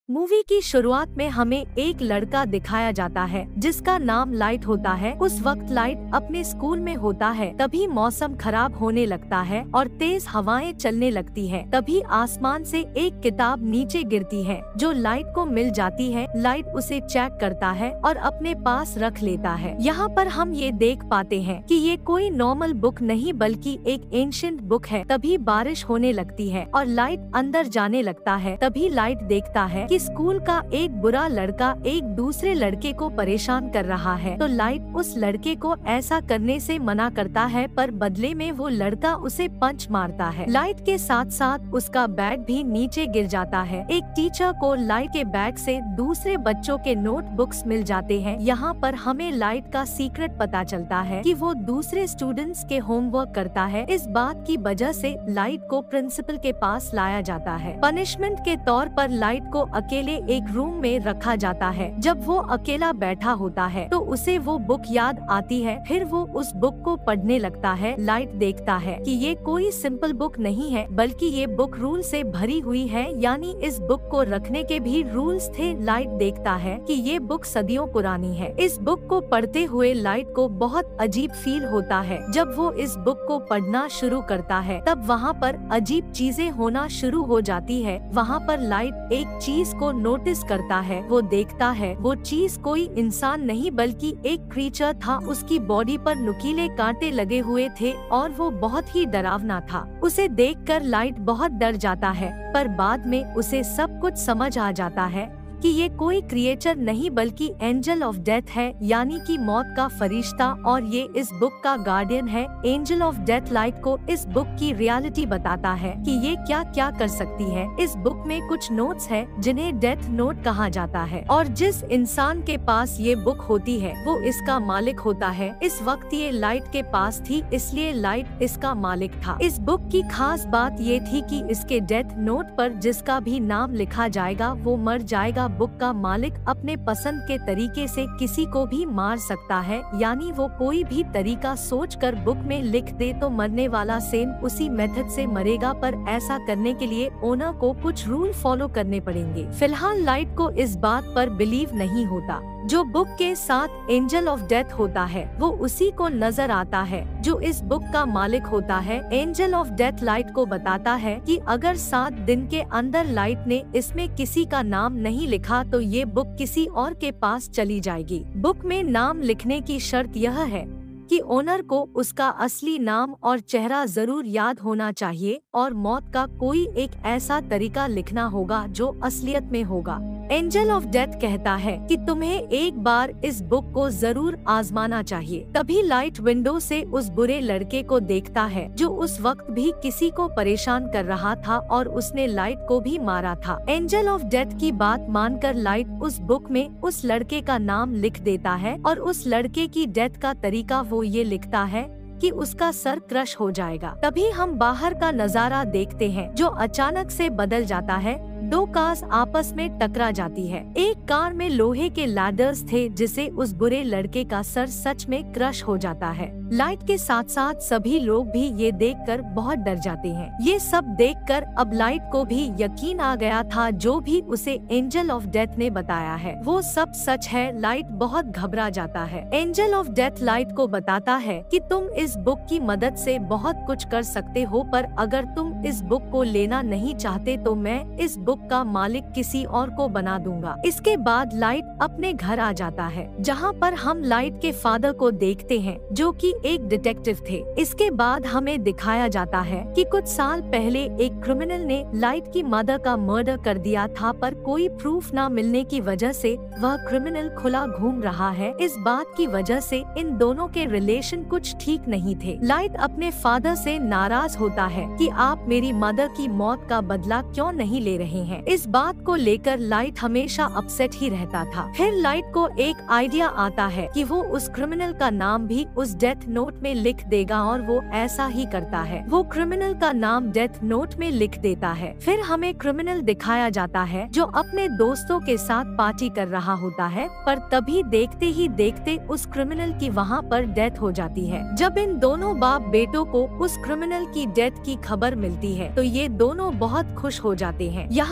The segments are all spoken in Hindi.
मूवी की शुरुआत में हमें एक लड़का दिखाया जाता है जिसका नाम लाइट होता है। उस वक्त लाइट अपने स्कूल में होता है। तभी मौसम खराब होने लगता है और तेज हवाएं चलने लगती है। तभी आसमान से एक किताब नीचे गिरती है जो लाइट को मिल जाती है। लाइट उसे चेक करता है और अपने पास रख लेता है। यहाँ पर हम ये देख पाते हैं कि ये कोई नॉर्मल बुक नहीं बल्कि एक एंशिएंट बुक है। तभी बारिश होने लगती है और लाइट अंदर जाने लगता है। तभी लाइट देखता है कि स्कूल का एक बुरा लड़का एक दूसरे लड़के को परेशान कर रहा है। तो लाइट उस लड़के को ऐसा करने से मना करता है, पर बदले में वो लड़का उसे पंच मारता है। लाइट के साथ साथ उसका बैग भी नीचे गिर जाता है। एक टीचर को लाइट के बैग से दूसरे बच्चों के नोटबुक्स मिल जाते हैं। यहाँ पर हमें लाइट का सीक्रेट पता चलता है कि वो दूसरे स्टूडेंट्स के होमवर्क करता है। इस बात की वजह से लाइट को प्रिंसिपल के पास लाया जाता है। पनिशमेंट के तौर पर लाइट को अकेले एक रूम में रखा जाता है। जब वो अकेला बैठा होता है तो उसे वो बुक याद आती है। फिर वो उस बुक को पढ़ने लगता है। लाइट देखता है कि ये कोई सिंपल बुक नहीं है बल्कि ये बुक रूल से भरी हुई है, यानी इस बुक को रखने के भी रूल्स थे। लाइट देखता है कि ये बुक सदियों पुरानी है। इस बुक को पढ़ते हुए लाइट को बहुत अजीब फील होता है। जब वो इस बुक को पढ़ना शुरू करता है तब वहाँ पर अजीब चीजें होना शुरू हो जाती है। वहाँ पर लाइट एक चीज को नोटिस करता है। वो देखता है वो चीज कोई इंसान नहीं बल्कि एक क्रीचर था। उसकी बॉडी पर नुकीले कांटे लगे हुए थे और वो बहुत ही डरावना था। उसे देखकर लाइट बहुत डर जाता है, पर बाद में उसे सब कुछ समझ आ जाता है कि ये कोई क्रिएचर नहीं बल्कि एंजल ऑफ डेथ है, यानी कि मौत का फरिश्ता, और ये इस बुक का गार्डियन है। एंजल ऑफ डेथ लाइट को इस बुक की रियलिटी बताता है कि ये क्या क्या कर सकती है। इस बुक में कुछ नोट्स है जिन्हें डेथ नोट कहा जाता है, और जिस इंसान के पास ये बुक होती है वो इसका मालिक होता है। इस वक्त ये लाइट के पास थी, इसलिए लाइट इसका मालिक था। इस बुक की खास बात ये थी कि इसके डेथ नोट पर जिसका भी नाम लिखा जाएगा वो मर जाएगा। बुक का मालिक अपने पसंद के तरीके से किसी को भी मार सकता है, यानी वो कोई भी तरीका सोचकर बुक में लिख दे तो मरने वाला सेम उसी मेथड से मरेगा। पर ऐसा करने के लिए ओनर को कुछ रूल फॉलो करने पड़ेंगे। फिलहाल लाइट को इस बात पर बिलीव नहीं होता। जो बुक के साथ एंजल ऑफ डेथ होता है वो उसी को नजर आता है जो इस बुक का मालिक होता है। एंजल ऑफ डेथ लाइट को बताता है कि अगर 7 दिन के अंदर लाइट ने इसमें किसी का नाम नहीं लिखा तो ये बुक किसी और के पास चली जाएगी। बुक में नाम लिखने की शर्त यह है कि ओनर को उसका असली नाम और चेहरा जरूर याद होना चाहिए और मौत का कोई एक ऐसा तरीका लिखना होगा जो असलियत में होगा। एंजल ऑफ डेथ कहता है कि तुम्हें एक बार इस बुक को जरूर आजमाना चाहिए। तभी लाइट विंडो से उस बुरे लड़के को देखता है जो उस वक्त भी किसी को परेशान कर रहा था और उसने लाइट को भी मारा था। एंजल ऑफ डेथ की बात मानकर लाइट उस बुक में उस लड़के का नाम लिख देता है और उस लड़के की डेथ का तरीका वो ये लिखता है कि उसका सर क्रश हो जाएगा। तभी हम बाहर का नजारा देखते हैं जो अचानक से बदल जाता है। 2 कार्स आपस में टकरा जाती है। एक कार में लोहे के लैडर्स थे जिसे उस बुरे लड़के का सर सच में क्रश हो जाता है। लाइट के साथ साथ सभी लोग भी ये देखकर बहुत डर जाते हैं। ये सब देखकर अब लाइट को भी यकीन आ गया था जो भी उसे एंजल ऑफ डेथ ने बताया है वो सब सच है। लाइट बहुत घबरा जाता है। एंजल ऑफ डेथ लाइट को बताता है कि तुम इस बुक की मदद से बहुत कुछ कर सकते हो, पर अगर तुम इस बुक को लेना नहीं चाहते तो मैं इस बुक का मालिक किसी और को बना दूंगा। इसके बाद लाइट अपने घर आ जाता है जहाँ पर हम लाइट के फादर को देखते हैं जो कि एक डिटेक्टिव थे। इसके बाद हमें दिखाया जाता है कि कुछ साल पहले एक क्रिमिनल ने लाइट की मदर का मर्डर कर दिया था, पर कोई प्रूफ न मिलने की वजह से वह क्रिमिनल खुला घूम रहा है। इस बात की वजह से इन दोनों के रिलेशन कुछ ठीक नहीं थे। लाइट अपने फादर से नाराज होता है कि आप मेरी मदर की मौत का बदला क्यों नहीं ले रहे हैं। इस बात को लेकर लाइट हमेशा अपसेट ही रहता था। फिर लाइट को एक आइडिया आता है कि वो उस क्रिमिनल का नाम भी उस डेथ नोट में लिख देगा और वो ऐसा ही करता है। वो क्रिमिनल का नाम डेथ नोट में लिख देता है। फिर हमें क्रिमिनल दिखाया जाता है जो अपने दोस्तों के साथ पार्टी कर रहा होता है, पर तभी देखते ही देखते उस क्रिमिनल की वहाँ पर डेथ हो जाती है। जब इन दोनों बाप बेटों को उस क्रिमिनल की डेथ की खबर मिलती है तो ये दोनों बहुत खुश हो जाते हैं। यहाँ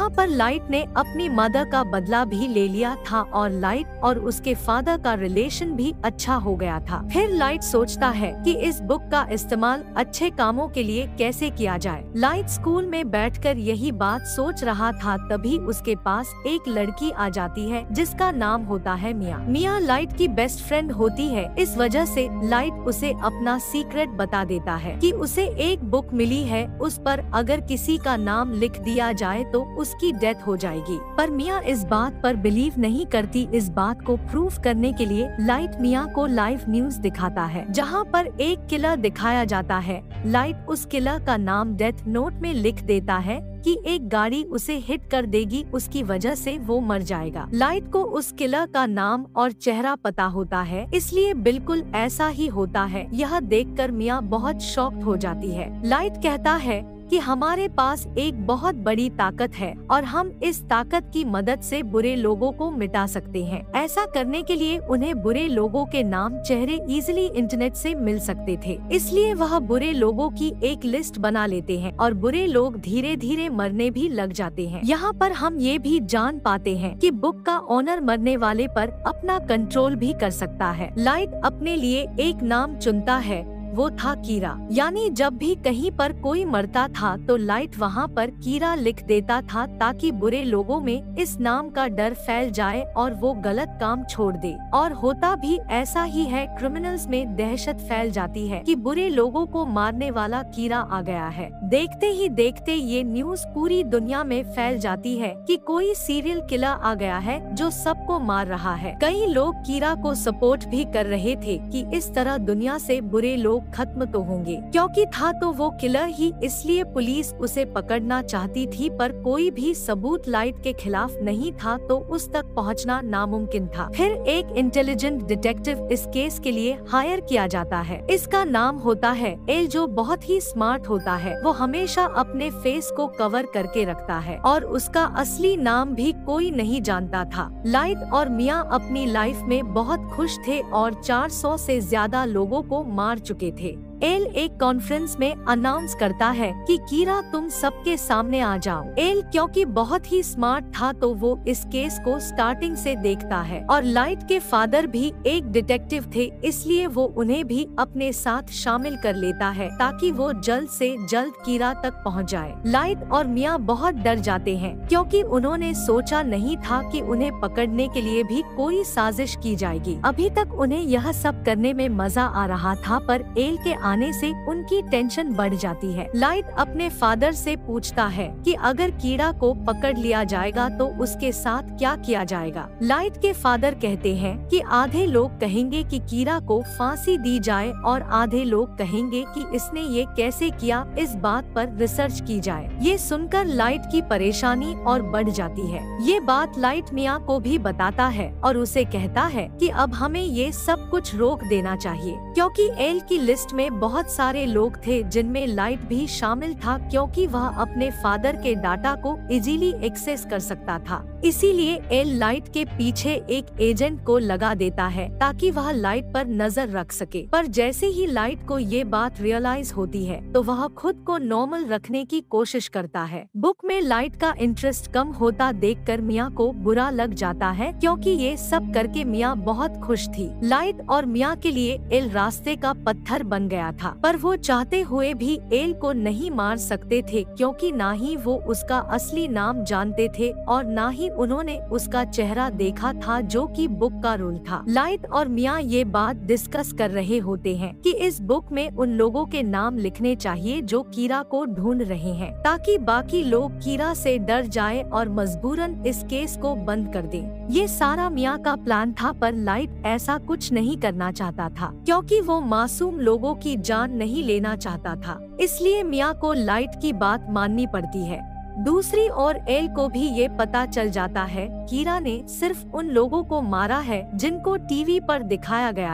यहाँ पर लाइट ने अपनी मदर का बदला भी ले लिया था और लाइट और उसके फादर का रिलेशन भी अच्छा हो गया था। फिर लाइट सोचता है कि इस बुक का इस्तेमाल अच्छे कामों के लिए कैसे किया जाए। लाइट स्कूल में बैठकर यही बात सोच रहा था, तभी उसके पास एक लड़की आ जाती है जिसका नाम होता है मिया। मिया लाइट की बेस्ट फ्रेंड होती है, इस वजह से लाइट उसे अपना सीक्रेट बता देता है कि उसे एक बुक मिली है, उस पर अगर किसी का नाम लिख दिया जाए तो उसकी डेथ हो जाएगी। पर मिया इस बात पर बिलीव नहीं करती। इस बात को प्रूफ करने के लिए लाइट मिया को लाइव न्यूज दिखाता है, जहाँ पर एक किलर दिखाया जाता है। लाइट उस किलर का नाम डेथ नोट में लिख देता है कि एक गाड़ी उसे हिट कर देगी, उसकी वजह से वो मर जाएगा। लाइट को उस किलर का नाम और चेहरा पता होता है, इसलिए बिल्कुल ऐसा ही होता है। यह देखकर मिया बहुत शॉक्ड हो जाती है। लाइट कहता है कि हमारे पास एक बहुत बड़ी ताकत है और हम इस ताकत की मदद से बुरे लोगों को मिटा सकते हैं। ऐसा करने के लिए उन्हें बुरे लोगों के नाम चेहरे इजीली इंटरनेट से मिल सकते थे, इसलिए वह बुरे लोगों की एक लिस्ट बना लेते हैं और बुरे लोग धीरे धीरे मरने भी लग जाते हैं। यहाँ पर हम ये भी जान पाते हैं कि बुक का ओनर मरने वाले पर अपना कंट्रोल भी कर सकता है। लाइट अपने लिए एक नाम चुनता है, वो था कीरा। यानी जब भी कहीं पर कोई मरता था तो लाइट वहाँ पर कीरा लिख देता था, ताकि बुरे लोगों में इस नाम का डर फैल जाए और वो गलत काम छोड़ दे। और होता भी ऐसा ही है, क्रिमिनल्स में दहशत फैल जाती है कि बुरे लोगों को मारने वाला कीरा आ गया है। देखते ही देखते ये न्यूज पूरी दुनिया में फैल जाती है कि कोई सीरियल किलर आ गया है जो सबको मार रहा है। कई लोग कीरा को सपोर्ट भी कर रहे थे कि इस तरह दुनिया से बुरे लोग खत्म तो होंगे, क्योंकि था तो वो किलर ही, इसलिए पुलिस उसे पकड़ना चाहती थी। पर कोई भी सबूत लाइट के खिलाफ नहीं था, तो उस तक पहुंचना नामुमकिन था। फिर एक इंटेलिजेंट डिटेक्टिव इस केस के लिए हायर किया जाता है। इसका नाम होता है एल, जो बहुत ही स्मार्ट होता है। वो हमेशा अपने फेस को कवर करके रखता है और उसका असली नाम भी कोई नहीं जानता था। लाइट और मिया अपनी लाइफ में बहुत खुश थे और 400 से ज्यादा लोगों को मार चुके थे। एल एक कॉन्फ्रेंस में अनाउंस करता है कि कीरा तुम सबके सामने आ जाओ। एल क्योंकि बहुत ही स्मार्ट था तो वो इस केस को स्टार्टिंग से देखता है और लाइट के फादर भी एक डिटेक्टिव थे, इसलिए वो उन्हें भी अपने साथ शामिल कर लेता है ताकि वो जल्द से जल्द कीरा तक पहुंच जाए। लाइट और मिया बहुत डर जाते हैं क्योंकि उन्होंने सोचा नहीं था कि उन्हें पकड़ने के लिए भी कोई साजिश की जाएगी। अभी तक उन्हें यह सब करने में मजा आ रहा था, पर एल के आने से उनकी टेंशन बढ़ जाती है। लाइट अपने फादर से पूछता है कि अगर कीड़ा को पकड़ लिया जाएगा तो उसके साथ क्या किया जाएगा। लाइट के फादर कहते हैं कि आधे लोग कहेंगे कि कीड़ा को फांसी दी जाए और आधे लोग कहेंगे कि इसने ये कैसे किया, इस बात पर रिसर्च की जाए। ये सुनकर लाइट की परेशानी और बढ़ जाती है। ये बात लाइट मिया को भी बताता है और उसे कहता है कि अब हमें ये सब कुछ रोक देना चाहिए, क्योंकि एल की लिस्ट में बहुत सारे लोग थे जिनमें लाइट भी शामिल था, क्योंकि वह अपने फादर के डाटा को इजीली एक्सेस कर सकता था। इसीलिए एल लाइट के पीछे एक एजेंट को लगा देता है ताकि वह लाइट पर नजर रख सके। पर जैसे ही लाइट को ये बात रियलाइज होती है तो वह खुद को नॉर्मल रखने की कोशिश करता है। बुक में लाइट का इंटरेस्ट कम होता देखकर मिया को बुरा लग जाता है, क्योंकि ये सब करके मिया बहुत खुश थी। लाइट और मिया के लिए एल रास्ते का पत्थर बन गया था, पर वो चाहते हुए भी एल को नहीं मार सकते थे, क्योंकि ना ही वो उसका असली नाम जानते थे और ना ही उन्होंने उसका चेहरा देखा था, जो कि बुक का रोल था। लाइट और मिया ये बात डिस्कस कर रहे होते हैं कि इस बुक में उन लोगों के नाम लिखने चाहिए जो कीरा को ढूंढ रहे हैं, ताकि बाकी लोग कीरा से डर जाए और मजबूरन इस केस को बंद कर दें। ये सारा मिया का प्लान था, पर लाइट ऐसा कुछ नहीं करना चाहता था, क्योंकि वो मासूम लोगों की जान नहीं लेना चाहता था। इसलिए मिया को लाइट की बात माननी पड़ती है। दूसरी ओर एल को भी ये पता चल जाता है कीरा ने सिर्फ उन लोगों को मारा है जिनको टीवी पर दिखाया गया है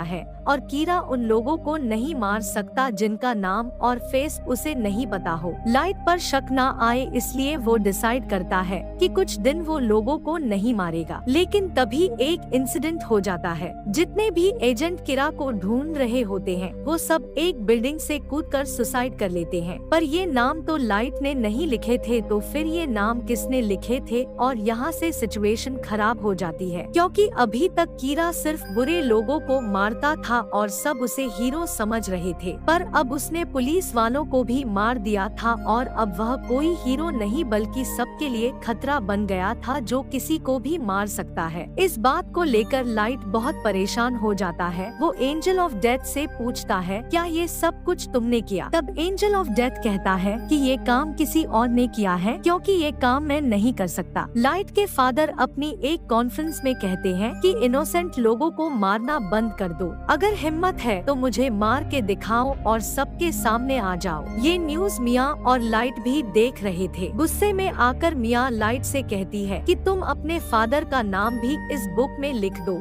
और कीरा उन लोगों को नहीं मार सकता जिनका नाम और फेस उसे नहीं पता हो। लाइट पर शक न आए इसलिए वो डिसाइड करता है कि कुछ दिन वो लोगों को नहीं मारेगा। लेकिन तभी एक इंसिडेंट हो जाता है। जितने भी एजेंट कीरा को ढूंढ रहे होते हैं वो सब एक बिल्डिंग से कूदकर सुसाइड कर लेते हैं। पर ये नाम तो लाइट ने नहीं लिखे थे, तो फिर ये नाम किसने लिखे थे? और यहाँ से सिचुएशन खराब हो जाती है, क्योंकि अभी तक कीरा सिर्फ बुरे लोगों को मारता था और सब उसे हीरो समझ रहे थे। पर अब उसने पुलिस वालों को भी मार दिया था और अब वह कोई हीरो नहीं बल्कि सबके लिए खतरा बन गया था जो किसी को भी मार सकता है। इस बात को लेकर लाइट बहुत परेशान हो जाता है। वो एंजल ऑफ डेथ से पूछता है, क्या ये सब कुछ तुमने किया? तब एंजल ऑफ डेथ कहता है कि ये काम किसी और ने किया है, क्योंकि ये काम मैं नहीं कर सकता। लाइट के फादर अपनी एक कॉन्फ्रेंस में कहते हैं कि इनोसेंट लोगों को मारना बंद कर दो। अगर हिम्मत है तो मुझे मार के दिखाओ और सबके सामने आ जाओ। ये न्यूज़ मिया और लाइट भी देख रहे थे। गुस्से में आकर मिया लाइट से कहती है कि तुम अपने फादर का नाम भी इस बुक में लिख दो।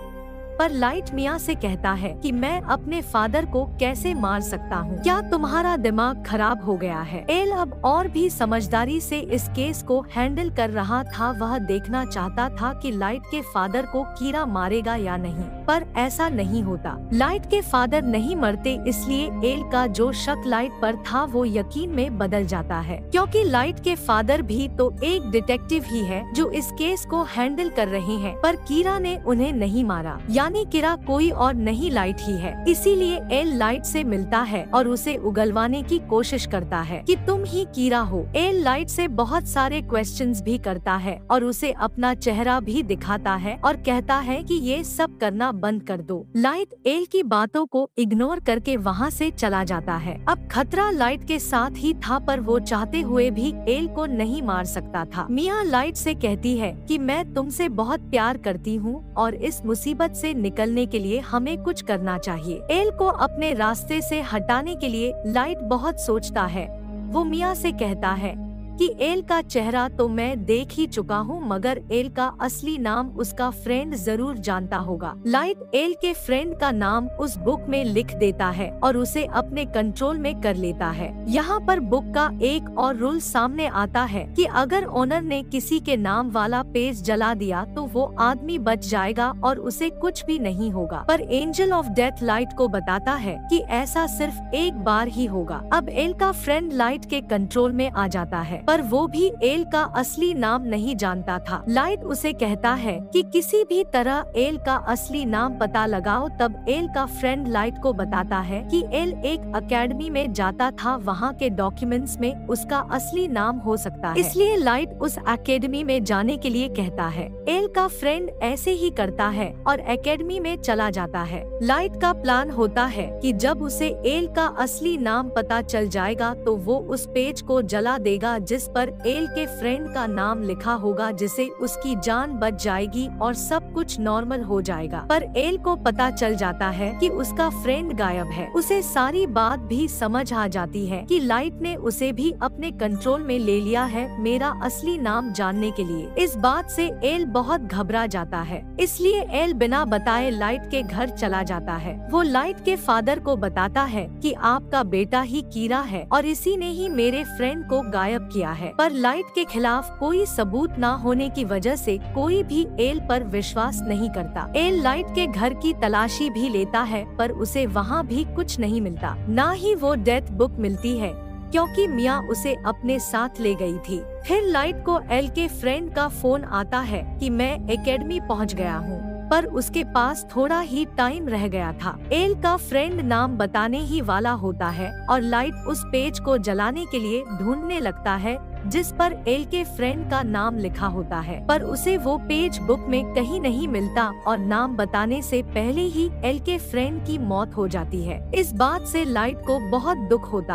पर लाइट मिया से कहता है कि मैं अपने फादर को कैसे मार सकता हूँ? क्या तुम्हारा दिमाग खराब हो गया है? एल अब और भी समझदारी से इस केस को हैंडल कर रहा था। वह देखना चाहता था कि लाइट के फादर को कीरा मारेगा या नहीं, पर ऐसा नहीं होता। लाइट के फादर नहीं मरते, इसलिए एल का जो शक लाइट पर था वो यकीन में बदल जाता है, क्योंकि लाइट के फादर भी तो एक डिटेक्टिव ही है जो इस केस को हैंडल कर रहे हैं। पर कीरा ने उन्हें नहीं मारा, यानी कीरा कोई और नहीं लाइट ही है। इसीलिए एल लाइट से मिलता है और उसे उगलवाने की कोशिश करता है कि तुम ही कीरा हो। एल लाइट से बहुत सारे क्वेश्चंस भी करता है और उसे अपना चेहरा भी दिखाता है और कहता है कि ये सब करना बंद कर दो। लाइट एल की बातों को इग्नोर करके वहाँ से चला जाता है। अब खतरा लाइट के साथ ही था, पर वो चाहते हुए भी एल को नहीं मार सकता था। मिया लाइट से कहती है कि मैं तुमसे बहुत प्यार करती हूँ और इस मुसीबत से निकलने के लिए हमें कुछ करना चाहिए। एल को अपने रास्ते से हटाने के लिए लाइट बहुत सोचता है। वो मिया से कहता है कि एल का चेहरा तो मैं देख ही चुका हूँ, मगर एल का असली नाम उसका फ्रेंड जरूर जानता होगा। लाइट एल के फ्रेंड का नाम उस बुक में लिख देता है और उसे अपने कंट्रोल में कर लेता है। यहाँ पर बुक का एक और रूल सामने आता है कि अगर ओनर ने किसी के नाम वाला पेज जला दिया तो वो आदमी बच जाएगा और उसे कुछ भी नहीं होगा। पर एंजल ऑफ डेथ लाइट को बताता है कि ऐसा सिर्फ एक बार ही होगा। अब एल का फ्रेंड लाइट के कंट्रोल में आ जाता है, पर वो भी एल का असली नाम नहीं जानता था। लाइट उसे कहता है कि किसी भी तरह एल का असली नाम पता लगाओ। तब एल का फ्रेंड लाइट को बताता है कि एल एक एकेडमी में जाता था, वहाँ के डॉक्यूमेंट्स में उसका असली नाम हो सकता है, इसलिए लाइट उस एकेडमी में जाने के लिए कहता है। एल का फ्रेंड ऐसे ही करता है और एकेडमी में चला जाता है। लाइट का प्लान होता है कि जब उसे एल का असली नाम पता चल जाएगा तो वो उस पेज को जला देगा जिस पर एल के फ्रेंड का नाम लिखा होगा, जिसे उसकी जान बच जाएगी और सब कुछ नॉर्मल हो जाएगा। पर एल को पता चल जाता है कि उसका फ्रेंड गायब है। उसे सारी बात भी समझ आ जाती है कि लाइट ने उसे भी अपने कंट्रोल में ले लिया है मेरा असली नाम जानने के लिए। इस बात से एल बहुत घबरा जाता है, इसलिए एल बिना बताए लाइट के घर चला जाता है। वो लाइट के फादर को बताता है कि आपका बेटा ही कीरा है और इसी ने ही मेरे फ्रेंड को गायब किया है। पर लाइट के खिलाफ कोई सबूत न होने की वजह से कोई भी एल पर विश्वास नहीं करता। एल लाइट के घर की तलाशी भी लेता है, पर उसे वहाँ भी कुछ नहीं मिलता। न ही वो डेथ बुक मिलती है, क्योंकि मिया उसे अपने साथ ले गई थी। फिर लाइट को एल के फ्रेंड का फोन आता है कि मैं एकेडमी पहुँच गया हूँ, पर उसके पास थोड़ा ही टाइम रह गया था। एल का फ्रेंड नाम बताने ही वाला होता है और लाइट उस पेज को जलाने के लिए ढूंढने लगता है जिस पर एल के फ्रेंड का नाम लिखा होता है, पर उसे वो पेज बुक में कहीं नहीं मिलता और नाम बताने से पहले ही एल के फ्रेंड की मौत हो जाती है। इस बात से लाइट को बहुत दुख होता है।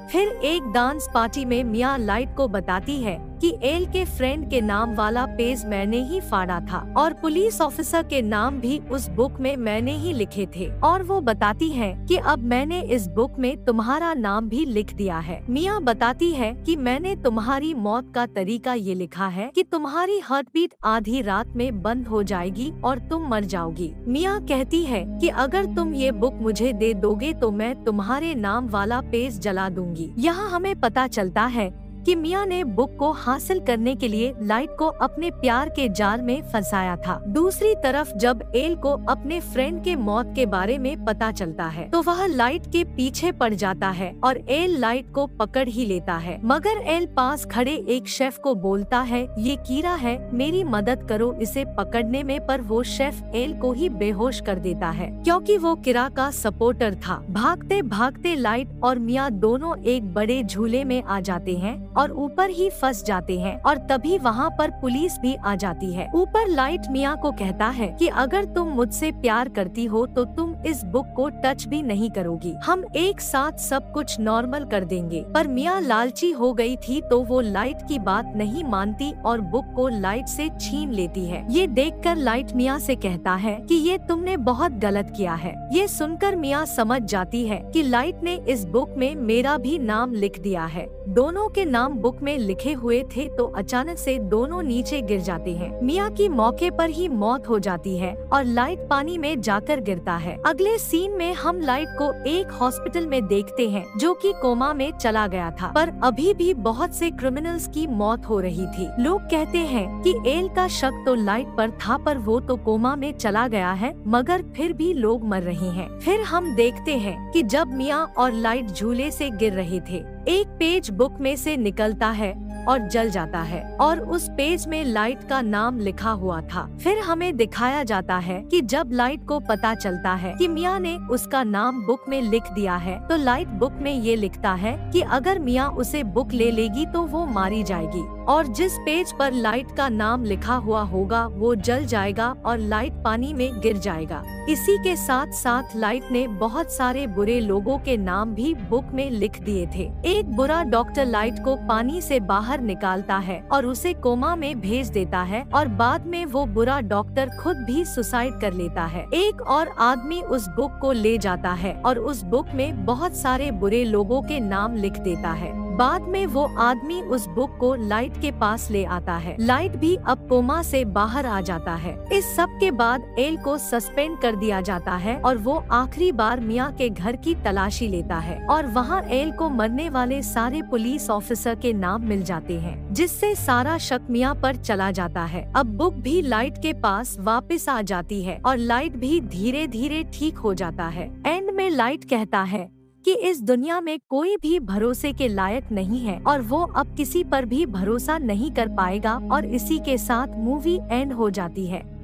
फिर एक डांस पार्टी में मिया लाइट को बताती है कि एल के फ्रेंड के नाम वाला पेज मैंने ही फाड़ा था और पुलिस ऑफिसर के नाम भी उस बुक में मैंने ही लिखे थे, और वो बताती है कि अब मैंने इस बुक में तुम्हारा नाम भी लिख दिया है। मिया बताती है कि मैंने तुम्हारी मौत का तरीका ये लिखा है कि तुम्हारी हार्ट बीट आधी रात में बंद हो जाएगी और तुम मर जाओगी। मिया कहती है कि अगर तुम ये बुक मुझे दे दोगे तो मैं तुम्हारे नाम वाला पेज जला दूंगी। यहाँ हमें पता चलता है कि मिया ने बुक को हासिल करने के लिए लाइट को अपने प्यार के जाल में फंसाया था। दूसरी तरफ जब एल को अपने फ्रेंड के मौत के बारे में पता चलता है तो वह लाइट के पीछे पड़ जाता है और एल लाइट को पकड़ ही लेता है, मगर एल पास खड़े एक शेफ को बोलता है ये कीड़ा है, मेरी मदद करो इसे पकड़ने में। पर वो शेफ एल को ही बेहोश कर देता है क्योंकि वो कीड़ा का सपोर्टर था। भागते भागते लाइट और मिया दोनों एक बड़े झूले में आ जाते हैं और ऊपर ही फंस जाते हैं, और तभी वहाँ पर पुलिस भी आ जाती है। ऊपर लाइट मिया को कहता है कि अगर तुम मुझसे प्यार करती हो तो तुम इस बुक को टच भी नहीं करोगी, हम एक साथ सब कुछ नॉर्मल कर देंगे। पर मिया लालची हो गई थी तो वो लाइट की बात नहीं मानती और बुक को लाइट से छीन लेती है। ये देखकर लाइट मिया से कहता है कि ये तुमने बहुत गलत किया है। ये सुनकर मिया समझ जाती है कि लाइट ने इस बुक में मेरा भी नाम लिख दिया है। दोनों के नाम बुक में लिखे हुए थे तो अचानक से दोनों नीचे गिर जाते हैं। मिया की मौके पर ही मौत हो जाती है और लाइट पानी में जाकर गिरता है। अगले सीन में हम लाइट को एक हॉस्पिटल में देखते हैं जो कि कोमा में चला गया था, पर अभी भी बहुत से क्रिमिनल्स की मौत हो रही थी। लोग कहते हैं कि एल का शक तो लाइट पर था पर वो तो कोमा में चला गया है, मगर फिर भी लोग मर रहे हैं। फिर हम देखते हैं कि जब मिया और लाइट झूले से गिर रहे थे, एक पेज बुक में से निकलता है और जल जाता है और उस पेज में लाइट का नाम लिखा हुआ था। फिर हमें दिखाया जाता है कि जब लाइट को पता चलता है कि मिया ने उसका नाम बुक में लिख दिया है तो लाइट बुक में ये लिखता है कि अगर मिया उसे बुक ले लेगी तो वो मारी जाएगी, और जिस पेज पर लाइट का नाम लिखा हुआ होगा वो जल जाएगा और लाइट पानी में गिर जाएगा। इसी के साथ साथ लाइट ने बहुत सारे बुरे लोगों के नाम भी बुक में लिख दिए थे। एक बुरा डॉक्टर लाइट को पानी से बाहर निकालता है और उसे कोमा में भेज देता है, और बाद में वो बुरा डॉक्टर खुद भी सुसाइड कर लेता है। एक और आदमी उस बुक को ले जाता है और उस बुक में बहुत सारे बुरे लोगों के नाम लिख देता है। बाद में वो आदमी उस बुक को लाइट के पास ले आता है। लाइट भी अब कोमा से बाहर आ जाता है। इस सब के बाद एल को सस्पेंड कर दिया जाता है और वो आखिरी बार मिया के घर की तलाशी लेता है और वहाँ एल को मरने वाले सारे पुलिस ऑफिसर के नाम मिल जाते हैं, जिससे सारा शक मिया पर चला जाता है। अब बुक भी लाइट के पास वापस आ जाती है और लाइट भी धीरे धीरे ठीक हो जाता है। एंड में लाइट कहता है कि इस दुनिया में कोई भी भरोसे के लायक नहीं है और वो अब किसी पर भी भरोसा नहीं कर पाएगा, और इसी के साथ मूवी एंड हो जाती है।